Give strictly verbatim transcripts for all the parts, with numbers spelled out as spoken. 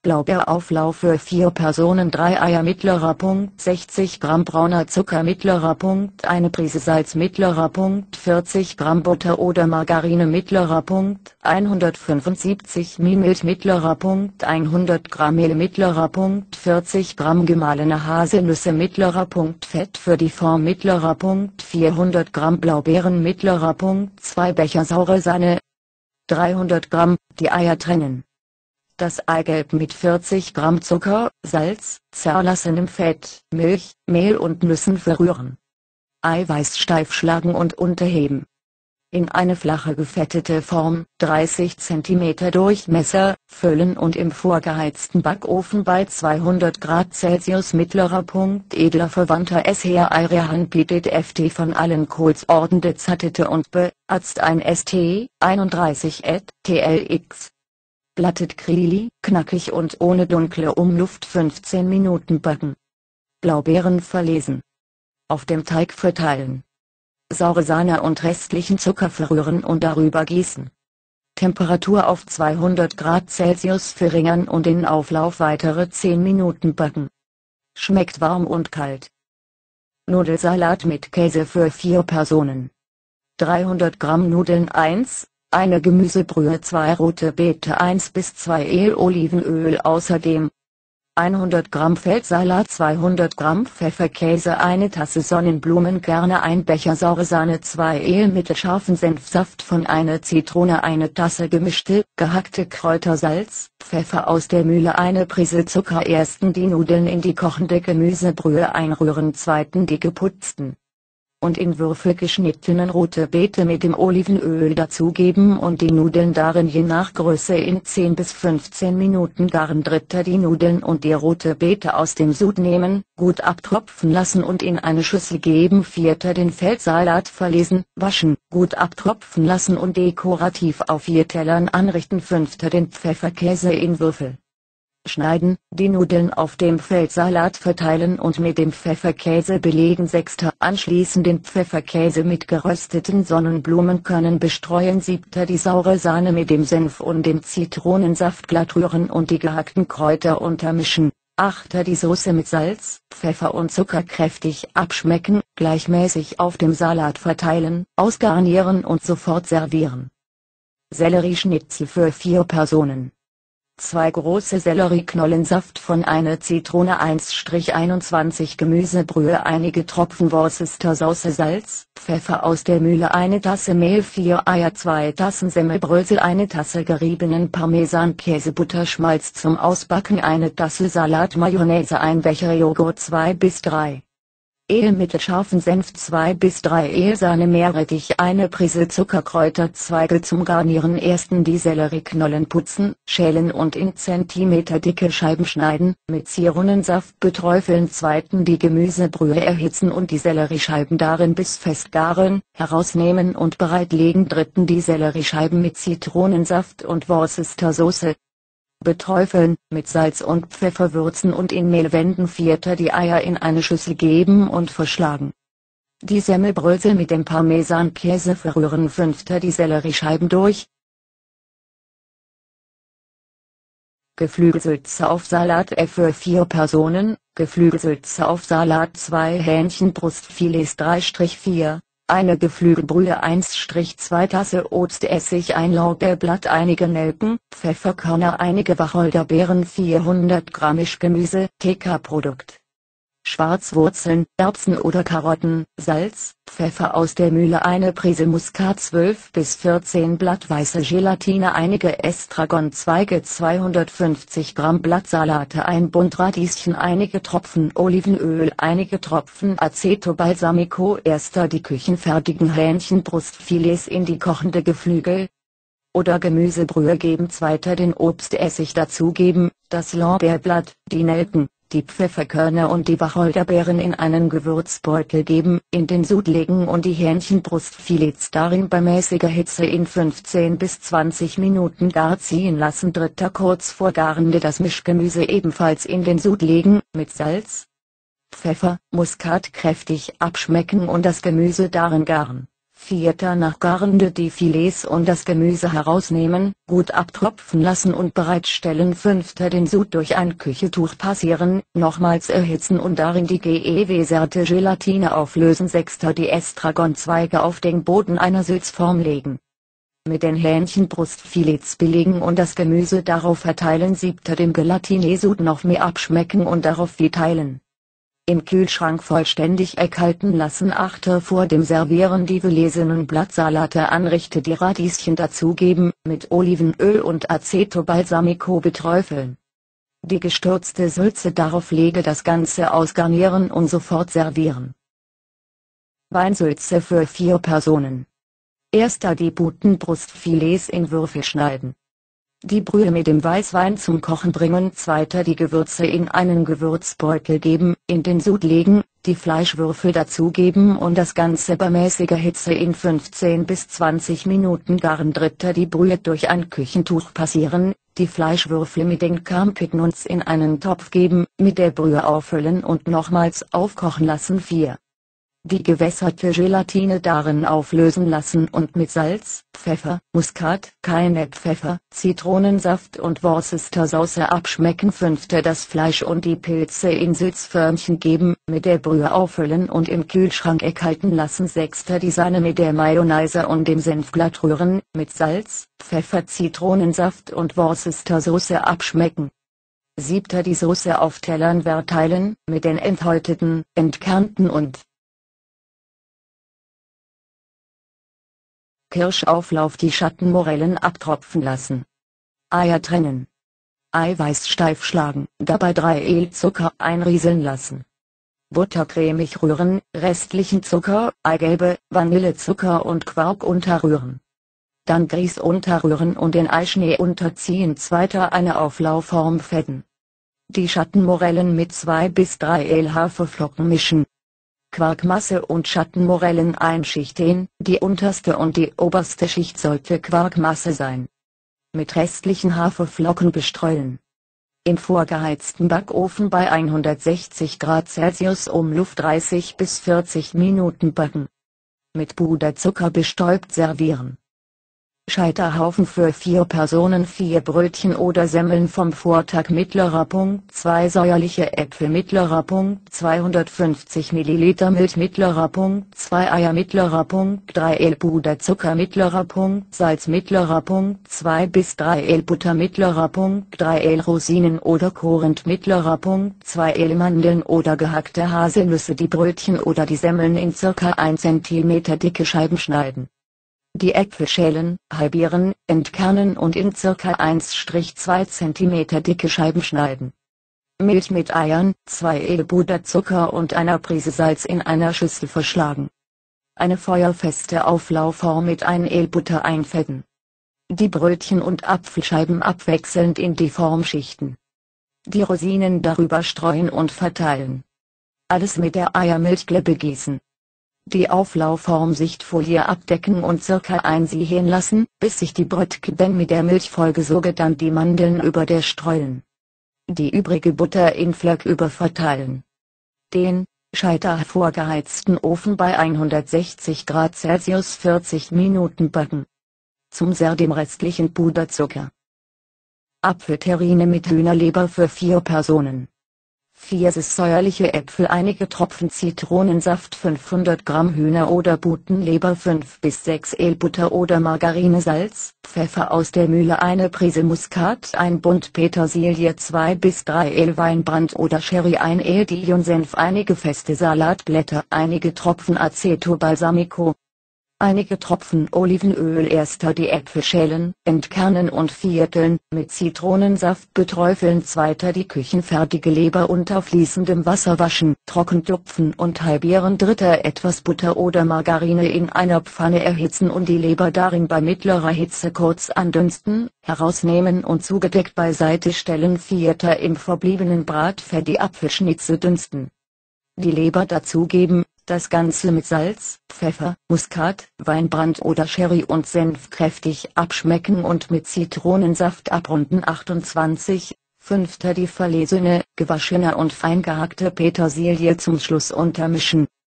Blaubeerauflauf für vier Personen, drei Eier mittlerer Punkt, sechzig Gramm brauner Zucker mittlerer Punkt, eine Prise Salz mittlerer Punkt, vierzig Gramm Butter oder Margarine mittlerer Punkt, hundertfünfundsiebzig Milliliter Milch mittlerer Punkt, hundert Gramm Mehl mittlerer Punkt, vierzig Gramm gemahlene Haselnüsse mittlerer Punkt, Fett für die Form mittlerer Punkt, vierhundert Gramm Blaubeeren mittlerer Punkt, zwei Becher saure Sahne, dreihundert Gramm, die Eier trennen. Das Eigelb mit vierzig Gramm Zucker, Salz, zerlassenem Fett, Milch, Mehl und Nüssen verrühren. Eiweiß steif schlagen und unterheben. In eine flache gefettete Form, dreißig Zentimeter Durchmesser, füllen und im vorgeheizten Backofen bei zweihundert Grad Celsius mittlerer Punkt. Edler Verwandter S. Her Eirehan bietet F T von allen Kohlsorten de Zattete und B. Arzt ein S T, einunddreißig et, T L X. Blattet Krili, knackig und ohne dunkle Umluft fünfzehn Minuten backen. Blaubeeren verlesen. Auf dem Teig verteilen. Saure Sahne und restlichen Zucker verrühren und darüber gießen. Temperatur auf zweihundert Grad Celsius verringern und in Auflauf weitere zehn Minuten backen. Schmeckt warm und kalt. Nudelsalat mit Käse für vier Personen. dreihundert Gramm Nudeln eins, eine Gemüsebrühe, zwei rote Beete, eins bis zwei Esslöffel Olivenöl, außerdem hundert Gramm Feldsalat, zweihundert Gramm Pfefferkäse, eine Tasse Sonnenblumenkerne, ein Becher saure Sahne, zwei Esslöffel mittelscharfen Senfsaft von einer Zitrone, eine Tasse gemischte, gehackte Kräuter, Salz, Pfeffer aus der Mühle, eine Prise Zucker. Ersten die Nudeln in die kochende Gemüsebrühe einrühren, zweiten die geputzten und in Würfel geschnittenen rote Beete mit dem Olivenöl dazugeben und die Nudeln darin je nach Größe in zehn bis fünfzehn Minuten garen. Dritter die Nudeln und die rote Beete aus dem Sud nehmen, gut abtropfen lassen und in eine Schüssel geben. Vierter den Feldsalat verlesen, waschen, gut abtropfen lassen und dekorativ auf vier Tellern anrichten. Fünfter den Pfefferkäse in Würfel schneiden, die Nudeln auf dem Feldsalat verteilen und mit dem Pfefferkäse belegen. Sechster anschließend den Pfefferkäse mit gerösteten Sonnenblumenkernen bestreuen. Siebter die saure Sahne mit dem Senf und dem Zitronensaft glatt rühren und die gehackten Kräuter untermischen. Achter die Soße mit Salz, Pfeffer und Zucker kräftig abschmecken, gleichmäßig auf dem Salat verteilen, ausgarnieren und sofort servieren. Sellerieschnitzel für vier Personen. zwei große Sellerieknollensaft von einer Zitrone, eins einundzwanzig Gemüsebrühe, einige Tropfen Worcestersauce, Salz, Pfeffer aus der Mühle, eine Tasse Mehl, vier Eier, zwei Tassen Semmelbrösel, eine Tasse geriebenen Parmesankäse, Butterschmalz zum Ausbacken, eine Tasse Salatmayonnaise, ein Becher Joghurt, zwei bis drei Esslöffel mittelscharfen Senf, zwei bis drei Esslöffel Sahne, Meerrettich, eine Prise Zuckerkräuterzweige zum Garnieren. Ersten die Sellerieknollen putzen, schälen und in zentimeterdicke Scheiben schneiden, mit Zitronensaft beträufeln. Zweiten die Gemüsebrühe erhitzen und die Selleriescheiben darin bis fest garen, herausnehmen und bereitlegen. Dritten die Selleriescheiben mit Zitronensaft und Worcestersauce beträufeln, mit Salz und Pfeffer würzen und in Mehl wenden. Vierter die Eier in eine Schüssel geben und verschlagen. Die Semmelbrösel mit dem Parmesankäse verrühren. Fünfter die Selleriescheiben durch. Geflügelsülze auf Salat F für vier Personen, Geflügelsülze auf Salat, zwei Hähnchenbrustfilets, drei vier, eine Geflügelbrühe, eins zwei Tasse Obstessig, ein Lorbeerblatt, einige Nelken, Pfefferkörner, einige Wacholderbeeren, vierhundert Gramm Mischgemüse, T K-Produkt. Schwarzwurzeln, Erbsen oder Karotten, Salz, Pfeffer aus der Mühle, eine Prise Muskat, zwölf bis vierzehn Blatt weiße Gelatine, einige Estragonzweige, zweihundertfünfzig Gramm Blattsalate, ein Bund Radieschen, einige Tropfen Olivenöl, einige Tropfen Aceto-Balsamico. Erster die küchenfertigen Hähnchenbrustfilets in die kochende Geflügel oder Gemüsebrühe geben. Zweiter den Obstessig dazugeben, das Lorbeerblatt, die Nelken, die Pfefferkörner und die Wacholderbeeren in einen Gewürzbeutel geben, in den Sud legen und die Hähnchenbrustfilets darin bei mäßiger Hitze in fünfzehn bis zwanzig Minuten gar ziehen lassen. Dritter kurz vor Garende das Mischgemüse ebenfalls in den Sud legen, mit Salz, Pfeffer, Muskat kräftig abschmecken und das Gemüse darin garen. Vierter nach Garende die Filets und das Gemüse herausnehmen, gut abtropfen lassen und bereitstellen. Fünfter den Sud durch ein Küchentuch passieren, nochmals erhitzen und darin die gewässerte Gelatine auflösen. Sechster die Estragonzweige auf den Boden einer Sülzform legen. Mit den Hähnchenbrustfilets belegen und das Gemüse darauf verteilen. Siebter dem Gelatinesud noch mehr abschmecken und darauf verteilen. Im Kühlschrank vollständig erkalten lassen. Achter vor dem Servieren die belesenen Blattsalate anrichte, die Radieschen dazugeben, mit Olivenöl und Aceto-Balsamico beträufeln. Die gestürzte Sülze darauf lege, das Ganze ausgarnieren und sofort servieren. Weinsülze für vier Personen. Erster die Putenbrustfilets in Würfel schneiden. Die Brühe mit dem Weißwein zum Kochen bringen. Zweiter die Gewürze in einen Gewürzbeutel geben, in den Sud legen, die Fleischwürfel dazugeben und das Ganze bei mäßiger Hitze in fünfzehn bis zwanzig Minuten garen. Dritter die Brühe durch ein Küchentuch passieren, die Fleischwürfel mit den Champignons in einen Topf geben, mit der Brühe auffüllen und nochmals aufkochen lassen. Vier Die gewässerte Gelatine darin auflösen lassen und mit Salz, Pfeffer, Muskat, Cayennepfeffer, Zitronensaft und Worcestersauce abschmecken. Fünfter das Fleisch und die Pilze in Sülzförmchen geben, mit der Brühe auffüllen und im Kühlschrank erkalten lassen. Sechster die Sahne mit der Mayonnaise und dem Senf glatt rühren, mit Salz, Pfeffer, Zitronensaft und Worcestersauce abschmecken. Siebter die Soße auf Tellern verteilen, mit den enthäuteten, entkernten und Kirschauflauf die Schattenmorellen abtropfen lassen. Eier trennen. Eiweiß steif schlagen, dabei drei Esslöffel Zucker einrieseln lassen. Butter cremig rühren, restlichen Zucker, Eigelbe, Vanillezucker und Quark unterrühren. Dann Grieß unterrühren und den Eischnee unterziehen. Zweiter eine Auflaufform fetten. Die Schattenmorellen mit zwei bis drei Esslöffel Haferflocken mischen. Quarkmasse und Schattenmorellen einschichten, die unterste und die oberste Schicht sollte Quarkmasse sein. Mit restlichen Haferflocken bestreuen. Im vorgeheizten Backofen bei hundertsechzig Grad Celsius um Luft dreißig bis vierzig Minuten backen. Mit Puderzucker bestäubt servieren. Scheiterhaufen für vier Personen. Vier Brötchen oder Semmeln vom Vortag mittlerer Punkt. Zwei säuerliche Äpfel mittlerer Punkt. zweihundertfünfzig Milliliter Milch mittlerer Punkt. Zwei Eier mittlerer Punkt. drei Esslöffel Puderzucker mittlerer Punkt. Salz mittlerer Punkt. zwei bis drei Esslöffel Butter mittlerer Punkt. drei Esslöffel Rosinen oder Korend mittlerer Punkt. zwei Esslöffel Mandeln oder gehackte Haselnüsse. Die Brötchen oder die Semmeln in circa ein Zentimeter dicke Scheiben schneiden. Die Äpfel schälen, halbieren, entkernen und in circa eins bis zwei Zentimeter dicke Scheiben schneiden. Milch mit Eiern, zwei Esslöffel Puderzucker und einer Prise Salz in einer Schüssel verschlagen. Eine feuerfeste Auflaufform mit ein Esslöffel Butter einfetten. Die Brötchen und Apfelscheiben abwechselnd in die Form schichten. Die Rosinen darüber streuen und verteilen. Alles mit der Eiermilchgle begießen. Die Auflaufform Sichtfolie abdecken und circa einsiehen lassen, bis sich die Brötchen mit der Milch vollgesogen, dann die Mandeln über der streuen. Die übrige Butter in Flöck verteilen. Den Scheiter vorgeheizten Ofen bei hundertsechzig Grad Celsius vierzig Minuten backen. Zum Ser dem restlichen Puderzucker. Apfelterrine mit Hühnerleber für vier Personen. vier säuerliche Äpfel, einige Tropfen Zitronensaft, fünfhundert Gramm Hühner- oder Putenleber, fünf bis sechs Esslöffel Butter oder Margarine, Salz, Pfeffer aus der Mühle, eine Prise Muskat, ein Bund Petersilie, zwei bis drei Esslöffel Weinbrand oder Sherry, ein Esslöffel Dijonsenf, einige feste Salatblätter, einige Tropfen Aceto Balsamico, einige Tropfen Olivenöl. Erster die Äpfel schälen, entkernen und vierteln, mit Zitronensaft beträufeln. Zweiter die küchenfertige Leber unter fließendem Wasser waschen, trocken tupfen und halbieren. Dritter etwas Butter oder Margarine in einer Pfanne erhitzen und die Leber darin bei mittlerer Hitze kurz andünsten, herausnehmen und zugedeckt beiseite stellen. Vierter im verbliebenen Bratfett die Apfelschnitze dünsten. Die Leber dazugeben, das Ganze mit Salz, Pfeffer, Muskat, Weinbrand oder Sherry und Senf kräftig abschmecken und mit Zitronensaft abrunden. achtundzwanzig. Fünfter die verlesene, gewaschene und fein gehackte Petersilie zum Schluss untermischen.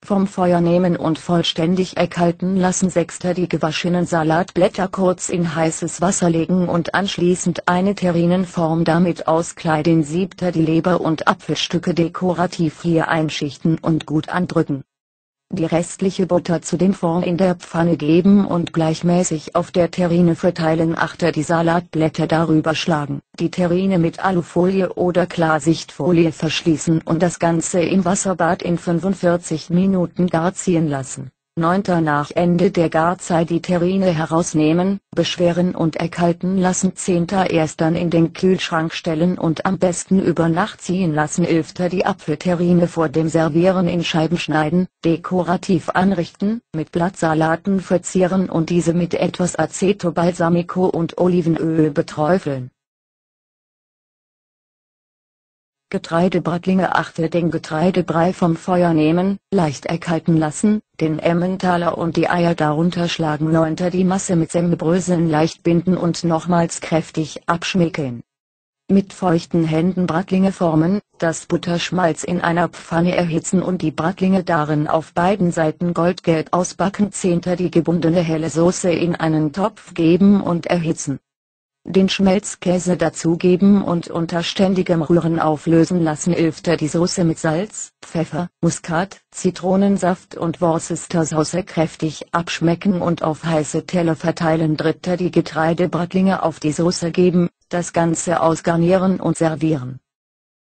Vom Feuer nehmen und vollständig erkalten lassen. Sechster Die gewaschenen Salatblätter kurz in heißes Wasser legen und anschließend eine Terrineform damit auskleiden. Siebter Die Leber und Apfelstücke dekorativ hier einschichten und gut andrücken. Die restliche Butter zu dem Fond in der Pfanne geben und gleichmäßig auf der Terrine verteilen. Achter Die Salatblätter darüber schlagen, die Terrine mit Alufolie oder Klarsichtfolie verschließen und das Ganze im Wasserbad in fünfundvierzig Minuten gar ziehen lassen. Neunter Nach Ende der Garzeit die Terrine herausnehmen, beschweren und erkalten lassen. Zehnter Erst dann in den Kühlschrank stellen und am besten über Nacht ziehen lassen. Elfter Die Apfelterrine vor dem Servieren in Scheiben schneiden, dekorativ anrichten, mit Blattsalaten verzieren und diese mit etwas Aceto Balsamico und Olivenöl beträufeln. Getreidebrattlinge. Achte Den Getreidebrei vom Feuer nehmen, leicht erkalten lassen, den Emmentaler und die Eier darunter schlagen. Neunter Die Masse mit Semmelbröseln leicht binden und nochmals kräftig abschmecken. Mit feuchten Händen Brattlinge formen, das Butterschmalz in einer Pfanne erhitzen und die Brattlinge darin auf beiden Seiten goldgelb ausbacken. Zehnter Die gebundene helle Soße in einen Topf geben und erhitzen. Den Schmelzkäse dazugeben und unter ständigem Rühren auflösen lassen. Elfter Die Soße mit Salz, Pfeffer, Muskat, Zitronensaft und Worcestersauce kräftig abschmecken und auf heiße Teller verteilen. Dritter Die Getreidebrattlinge auf die Soße geben, das Ganze ausgarnieren und servieren.